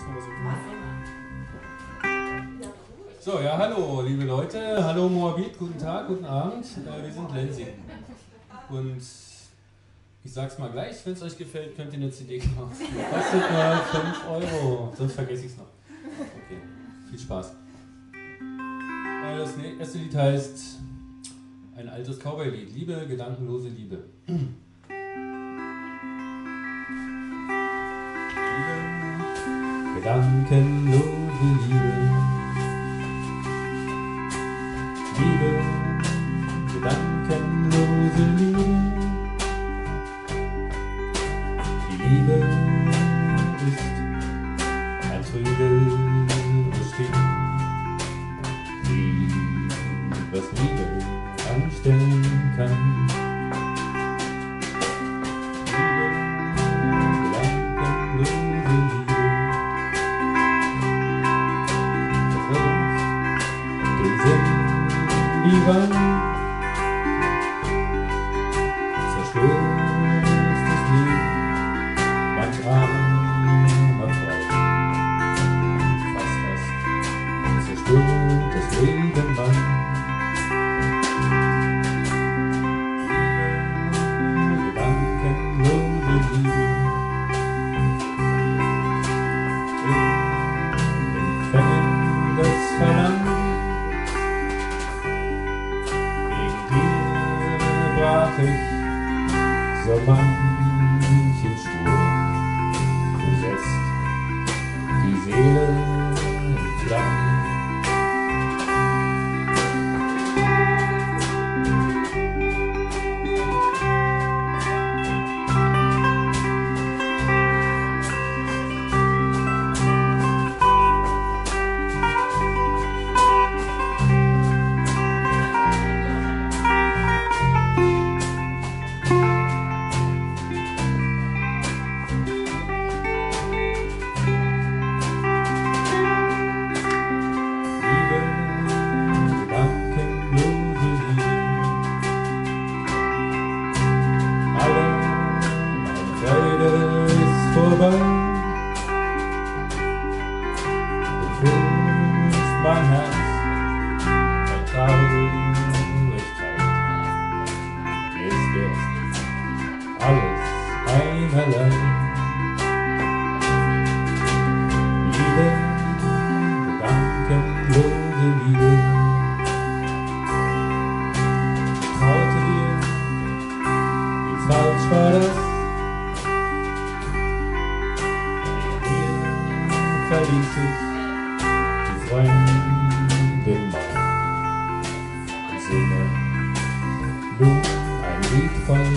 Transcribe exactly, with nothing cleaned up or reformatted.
So, ja, hallo, liebe Leute. Hallo Moabit, guten Tag, guten Abend. Äh, wir sind Lenzing. Und ich sag's mal gleich, wenn es euch gefällt, könnt ihr eine C D kaufen. Kostet nur fünf Euro. Sonst vergesse ich es noch. Okay, viel Spaß. Äh, das erste Lied heißt ein altes Cowboy-Lied. Liebe, gedankenlose Liebe. Gedankenlose Liebe, Liebe, gedankenlose Liebe. Die Liebe ist ein trübes Ding, die, was Liebe anstellen kann. Liebe, zerstört das Leben manch armer Frau. Fast fast zerstört das Leben Mann. Liebe, gedankenlose Liebe, in Fängen des Verlangens. Brach ich so manchen Sturm, besetzt die Seele in Flammen. Vorbei, du fühlst mein Herz bei Traurigkeit. Ist jetzt alles einerlei. Liebe, gedankenlose Liebe, ich traute dir, wie falsch war das? Verließ ich die Freundin mal und singe nun ein Lied von